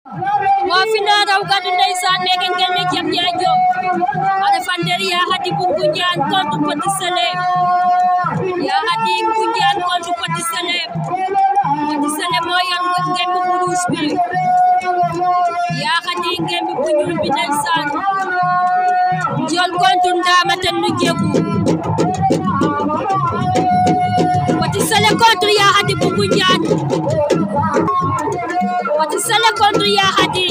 moo fi na raw gadu ndeysaan nekk ngeen ne jam ñaajo ada fanderi ya hadi bu Ngunjaan contre Petit Sélé ya hadi Ngunjaan contre Petit Sélé moo yor ngeen bu rouge bi ya hadi ngeen bu ñuul bi ndeysaan jol contre Ndama te nu jéegu Petit Sélé contre ya hadi bu Ngunjaan Petit Sélé contre ya hadi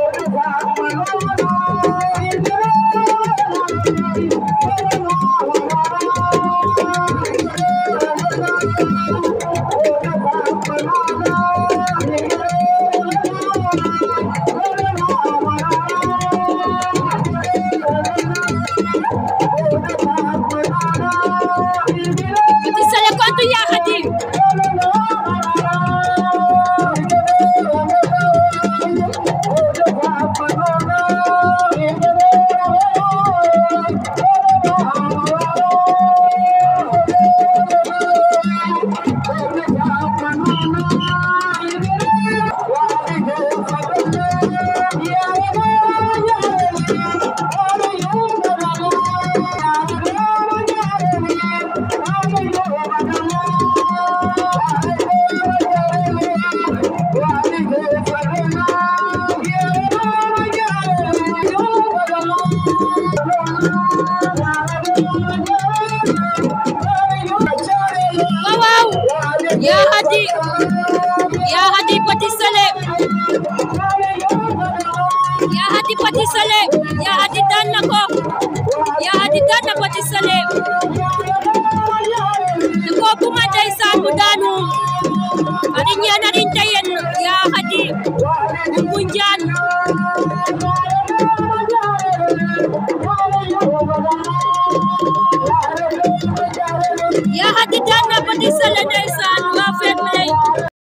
Ya hadi Petit Sélé ya hadi Petit Sélé ya hadi daan na ko ya hadi daan na Petit Sélé ko kuma ndeysaan mu daanu ari ñeena rin tayen ya hadi Ngunjaan ya hadi daan na Petit Sélé